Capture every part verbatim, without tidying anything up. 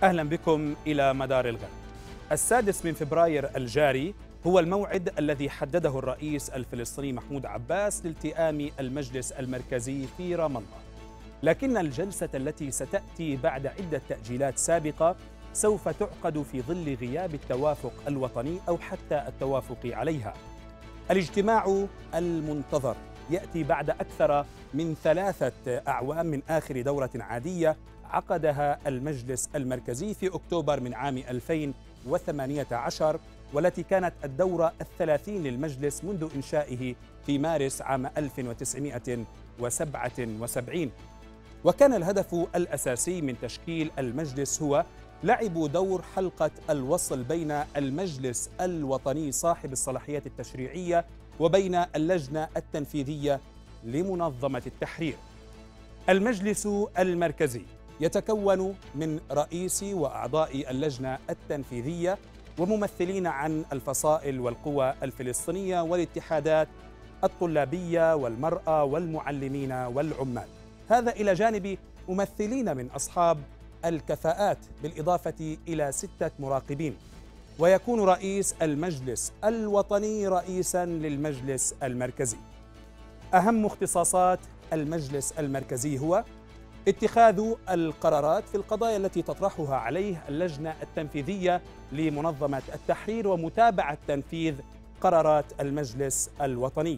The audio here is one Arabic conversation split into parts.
أهلا بكم إلى مدار الغد. السادس من فبراير الجاري هو الموعد الذي حدده الرئيس الفلسطيني محمود عباس لالتئام المجلس المركزي في رام الله، لكن الجلسة التي ستأتي بعد عدة تأجيلات سابقة سوف تعقد في ظل غياب التوافق الوطني أو حتى التوافق عليها. الاجتماع المنتظر يأتي بعد أكثر من ثلاثة أعوام من آخر دورة عادية عقدها المجلس المركزي في أكتوبر من عام ألفين وثمانية عشر، والتي كانت الدورة الثلاثين للمجلس منذ إنشائه في مارس عام ألف وتسعمائة وسبعة وسبعين. وكان الهدف الأساسي من تشكيل المجلس هو لعب دور حلقة الوصل بين المجلس الوطني صاحب الصلاحيات التشريعية وبين اللجنة التنفيذية لمنظمة التحرير. المجلس المركزي يتكون من رئيس وأعضاء اللجنة التنفيذية وممثلين عن الفصائل والقوى الفلسطينية والاتحادات الطلابية والمرأة والمعلمين والعمال، هذا إلى جانب ممثلين من أصحاب الكفاءات بالإضافة إلى ستة مراقبين. ويكون رئيس المجلس الوطني رئيساً للمجلس المركزي. أهم اختصاصات المجلس المركزي هو اتخاذ القرارات في القضايا التي تطرحها عليه اللجنة التنفيذية لمنظمة التحرير ومتابعة تنفيذ قرارات المجلس الوطني.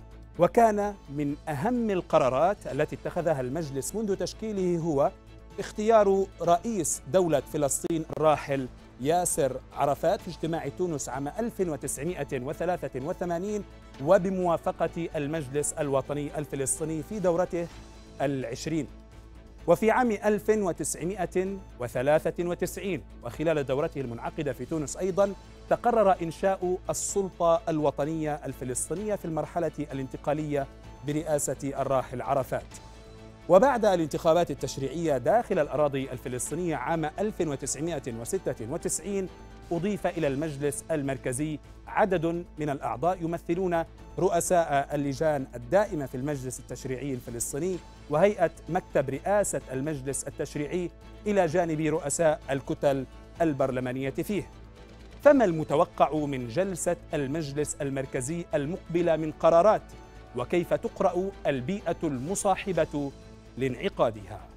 وكان من أهم القرارات التي اتخذها المجلس منذ تشكيله هو اختيار رئيس دولة فلسطين الراحل ياسر عرفات في اجتماع تونس عام ألف وتسعمائة وثلاثة وثمانين وبموافقة المجلس الوطني الفلسطيني في دورته العشرين. وفي عام ألف وتسعمائة وثلاثة وتسعين وخلال دورته المنعقدة في تونس أيضا تقرر إنشاء السلطة الوطنية الفلسطينية في المرحلة الانتقالية برئاسة الراحل عرفات. وبعد الانتخابات التشريعية داخل الأراضي الفلسطينية عام ألف وتسعمائة وستة وتسعين أضيف إلى المجلس المركزي عدد من الأعضاء يمثلون رؤساء اللجان الدائمة في المجلس التشريعي الفلسطيني وهيئة مكتب رئاسة المجلس التشريعي إلى جانب رؤساء الكتل البرلمانية فيه. فما المتوقع من جلسة المجلس المركزي المقبلة من قرارات، وكيف تقرأ البيئة المصاحبة لانعقادها؟